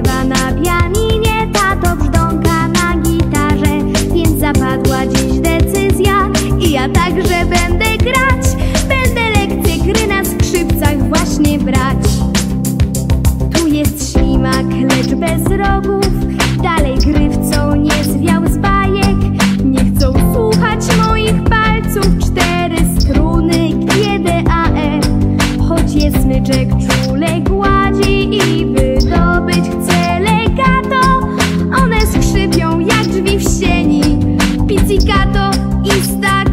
śpiewa na pianinie, tato brzdąka na gitarze, więc zapadła dziś decyzja i ja także będę grać. Będę lekcje gry na skrzypcach właśnie brać. Tu jest ślimak, lecz bez rogów, dalej grywcą nie zwiał z bajek. Nie chcą słuchać moich palców, 4 struny G, D, A, E. Choć jest smyczek czule gładzi i wydobyć chce legato, one skrzypią jak drzwi w sieni, pizzicato i staccato.